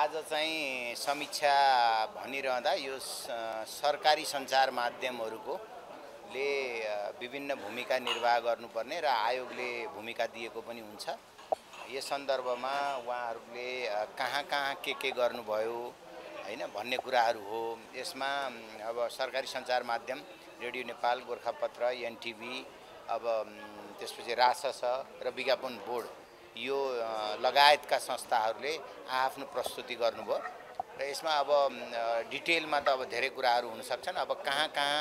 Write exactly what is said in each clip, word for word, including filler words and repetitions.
आज चाहिँ समीक्षा भनिरहँदा यो सरकारी सञ्चार माध्यमहरूको ले विभिन्न भूमिका निर्वाह गर्नुपर्ने र आयोगले भूमिका दिएको पनि हुन्छ। यस सन्दर्भमा उहाँहरूले कहाँ कहाँ के के गर्नुभयो हैन भन्ने कुराहरू हो। यसमा अब सरकारी सञ्चार माध्यम रेडियो नेपाल, गोरखापत्र, एनटिभी, अब त्यसपछि रासस र विज्ञापन बोर्ड यो लगायतका संस्थाहरूले आफ्नो प्रस्तुति गर्नुभयो र यसमा अब डिटेलमा त अब धेरै कुराहरू हुन सक्छन्। अब कहाँ कहाँ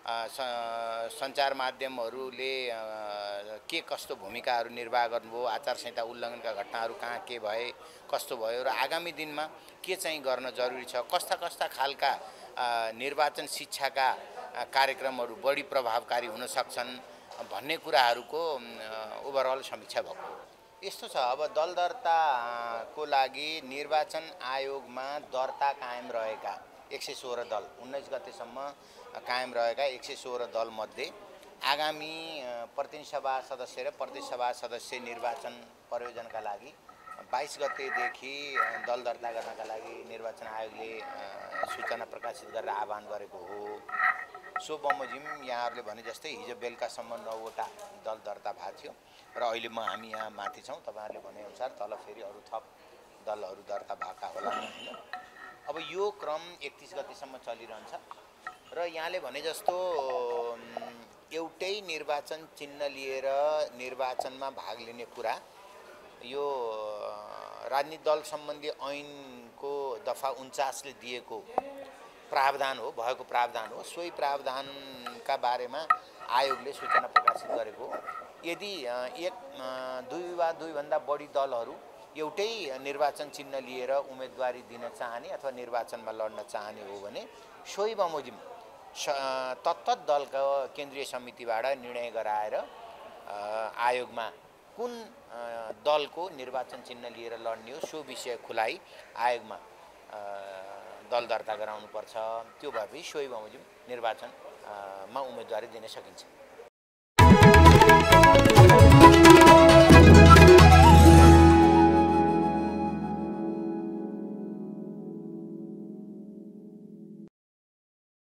सञ्चार माध्यमहरूले के कस्तो भूमिकाहरू निर्वाह गर्नुभयो, आचार संहिता उल्लङ्घनका घटनाहरू कहाँ के भए, कस्तो भयो र आगामी दिनमा के चाहिँ गर्न जरुरी छ, कस्ता कस्ता खालका निर्वाचन शिक्षाका कार्यक्रमहरू बढी प्रभावकारी हुन सक्छन् भन्ने कुराहरूको ओभरअल समीक्षा भएको। यस्तो छ, अब दल दर्ताको लागि निर्वाचन आयोगमा दर्ता कायम रहेका एक सय सोह्र दल उन्नाइस गतेसम्म कायम रहेका एक सय सोह्र दल मध्ये आगामी प्रतिनिधि सभा सदस्य र प्रदेश सभा सदस्य निर्वाचन प्रयोजनका लागि बाइस गतेदेखि दल दर्ता गर्नका लागि निर्वाचन आयोगले सूचना प्रकाशित गरेर आह्वान गरेको हो। सो बमोजिम यहाँहरूले भने जस्तै हिजो बेलुकासम्म नौवटा दल दर्ता भएको थियो र अहिले म हामी यहाँ माथि छौँ। तपाईँहरूले भनेअनुसार तल फेरि अरू थप दलहरू दर्ता भएका होला हैन। अब यो क्रम एकतीस गतेसम्म चलिरहन्छ र यहाँले भने जस्तो एउटै निर्वाचन चिन्ह लिएर निर्वाचनमा भाग लिने कुरा यो राजनीतिक दल सम्बन्धी ऐनको दफा उन्चासले दिएको प्रावधान हो, भएको प्रावधान हो। सोही प्रावधानका बारेमा आयोगले सूचना प्रकाशित गरेको। यदि एक दुई वा दुईभन्दा बढी दलहरू एउटै निर्वाचन चिन्ह लिएर उम्मेदवारी दिन चाहने अथवा निर्वाचनमा लड्न चाहने हो भने सोही बमोजिम तत्तत दलका केन्द्रीय समितिबाट निर्णय गराएर आयोगमा कुन दलको निर्वाचन चिन्ह लिएर लड्ने हो सो विषय खुलाइ आयोगमा दल दर्ता गराउनुपर्छ। त्यो भएपछि सोही बमोजिम निर्वाचनमा उम्मेदवारी दिन सकिन्छ।